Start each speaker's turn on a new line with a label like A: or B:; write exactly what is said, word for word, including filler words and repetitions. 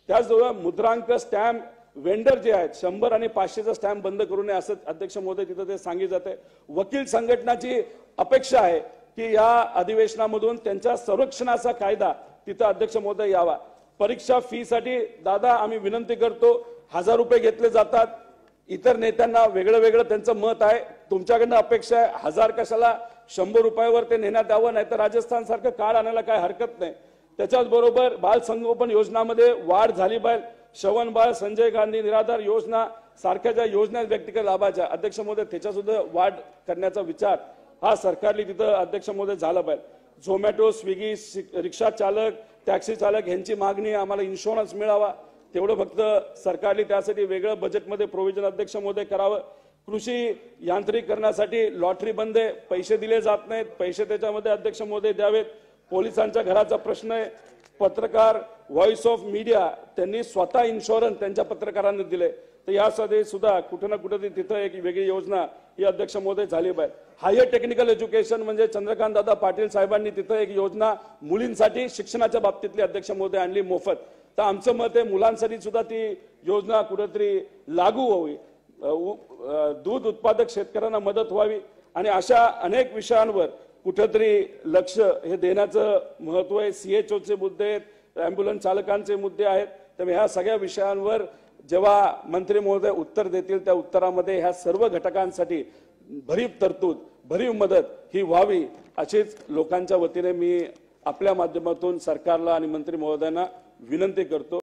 A: त्याचबरोबर मुद्रांक stamp vendor जे आहेत शंभर आणि पाचशेचा स्टॅम्प बंद करू नये असं अध्यक्ष महोदय तिथं ते सांगितलं जाते। वकील संघटनाची अपेक्षा आहे की या अधिवेशनामधून त्यांच्या संरक्षणाचा कायदा तिथं अध्यक्ष महोदय यावा। परीक्षा फी साठी दादा आम्ही विनंती करतो, हजार रुपये घेतले जातात, इतर नेत्यांना वेगळं वेगळं त्यांचं मत आहे, तुमच्याकडनं अपेक्षा आहे हजार कशाला शंभर रुपयावर ते नेण्यात यावं, नाही तर राजस्थान सारखं कार्ड आणायला काय हरकत नाही। त्याच्याच बरोबर बाल संगोपन योजनामध्ये वाढ झाली पाहिजे, श्रवण बाळ संजय गांधी निराधार योजना सारख्या ज्या योजना व्यक्तिगत लाभाच्या अध्यक्ष महोदय त्याच्या सुद्धा वाढ करण्याचा विचार हा सरकारने तिथं अध्यक्ष महोदय झाला पाहिजे। झोमॅटो स्विगी रिक्षा चालक टॅक्सी चालक यांची मागणी आम्हाला इन्शुरन्स मिळावा तेवढं फक्त सरकारने त्यासाठी वेगळं बजेटमध्ये प्रोव्हिजन अध्यक्ष महोदय करावं। कृषी यांत्रिकरणासाठी लॉटरी बंद आहे, पैसे दिले जात नाहीत, पैसे त्याच्यामध्ये अध्यक्ष महोदय द्यावेत। पोलिसांच्या घराचा प्रश्न आहे, पत्रकार व्हॉइस ऑफ मीडिया त्यांनी स्वतः इन्शुरन्स त्यांच्या पत्रकारांना दिले, तर यासाठी सुद्धा कुठे ना कुठे तिथं एक वेगळी योजना ही अध्यक्ष महोदय झाली पाहिजे। हायर टेक्निकल एज्युकेशन म्हणजे चंद्रकांत दादा पाटील साहेबांनी तिथं एक योजना मुलींसाठी शिक्षणाच्या बाबतीतली अध्यक्ष महोदय आणली मोफत, तर आमचं मत आहे मुलांसाठी सुद्धा ती योजना कुठेतरी लागू व्हावी, दूध उत्पादक शेतकऱ्यांना मदत व्हावी आणि अशा अनेक विषयांवर कुठेतरी लक्ष हे देण्याचं महत्व आहे। सीएचओचे मुद्दे आहेत, अँब्युलन्स चालकांचे मुद्दे आहेत, त्यामुळे ह्या सगळ्या विषयांवर जेव्हा मंत्री महोदय उत्तर देतील त्या उत्तरामध्ये ह्या सर्व घटकांसाठी भरीव तरतूद भरीव मदत ही व्हावी अशीच लोकांच्या वतीने मी आपल्या माध्यमातून सरकारला आणि मंत्री महोदयांना विनंती करतो।